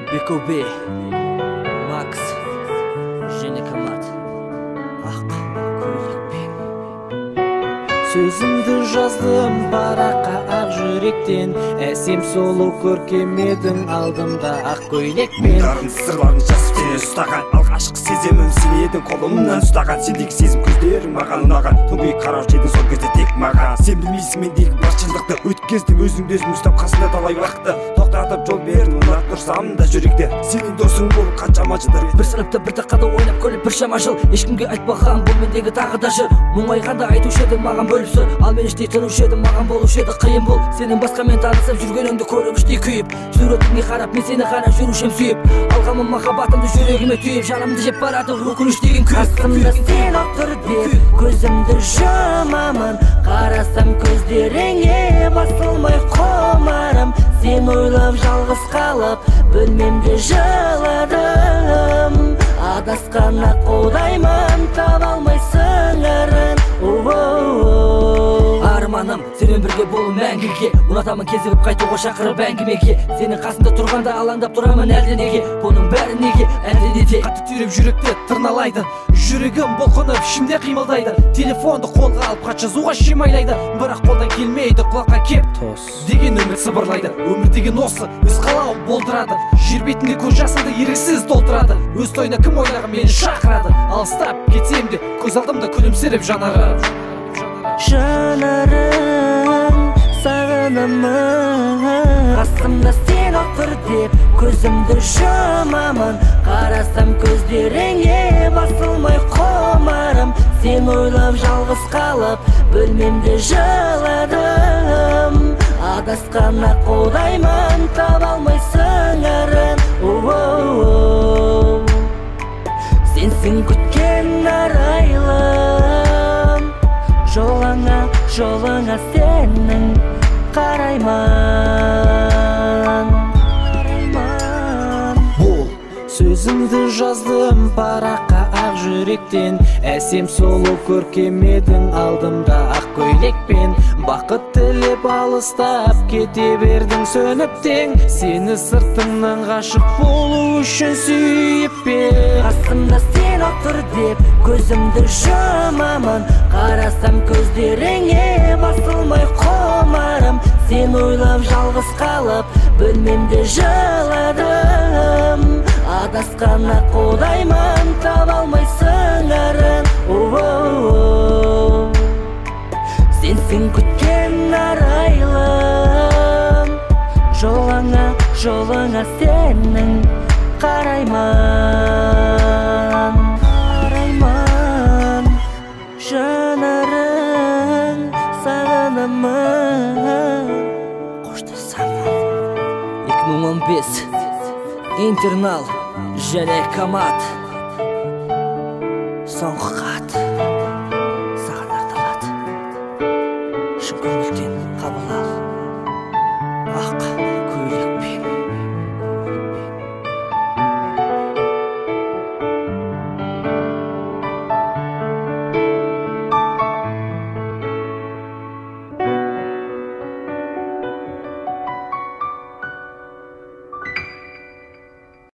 BKB, Макс, және Камат, ақ көйлекпен. Сөзімді жаздым параққа ақ жүректен, әсем сұлу көркем едің алдымда ақ көйлекпен. Дарын сырларын жазып сені ұстаған, алғашқы сеземім сен едің қолымнан ұстаған. Сендегі сезім көздерің маған ұнаған, тұңғиық қараушы едің сол кезде тек маған. Сен білмейсің мендегі бар шындықты, өткездім өзіңді өзім ұстап қасында талай уақытты. Тоқтатып жол бердің, ұнап тұрсам да жүректе, сенің досың болып қаншама жылдар. Бір сыныпта бір тақада ойнап көліп біршама жыл, ешкімге айтпаған бұл мендегі тағы да жыр. Мұңайғанда айтушы едің маған бөліп сыр, ал мен іштей тынушы едім, маған болушы еді қиын бұл. Сенің басқамен танысып жүргеніңді көріп іштей күйіп, суретіңе қарап мен сені ғана жүрушем сүйіп, алғанмын махаббатымды жүрегіме түйіп, жанымды жеп барады өкініш деген күйік. Қасымда сен отыр деп көзімді жұмамын, қарасам көздеріңе басылмай құмарым. Сен ойлап жалғыз қалып бөлмемде жыладым, адасқанда қолдаймын, таба алмайсың арын. Арманым сенен бірге болу мәңгіге, ұнатамын кезігіп қайтуға шақырып әңгімеге. Сенің қасында тұрғанда алаңдап тұрамын әлде неге, бұның бәрі неге, әлде неде. Қатты түйреп жүректі тырналайды, жүрегім бұлқынып ішімде қимылдайды. Телефонды қолға алып хат жазуға шимайлайды, бірақ қолдан келмейді, құлаққа кеп тос деген үміт сыбырлайды. Өмір деген осы, өз қалауын болдырады, жер бетінде көз жасымды еріксіз толтырады. Өз тойына кім ойнаған мені шақырады, алыстап кетсем де көз алдымда күлімсіреп жанары. Жанарың сағынамын, қасымда сен отыр деп көзімді жұмамын, қарасам көздеріңе басылмай құмарым. Сен ойлап жалғыз қалып бөлмемде жыладым, адасқанда қолдаймын, таба алмайсың арын. Сенсің күткен арайлым, жолыңа сенің қарайман. Бұл сөзімді жаздым параққа ақ жүректен, әсем сұлу көркем едің алдымда ақ көйлекпен. Бақыт тілеп алыстап кете бердің сөніп тең, сені сыртыңнан ғашық болу үшін сүйіп пе. Қасымда сен отыр деп көзімді жұмамын, қарасам көздеріңе басылмай құмарым. Сен ойлап жалғыз қалып бөлмемде жыладым, адасқанда қолдаймын, таба алмайсың арын. Сенсің күткен арайлым, жолыңа сенің қарайман. Жанарың сағынамын, қоштасамын. 2015 Интернал және Камат.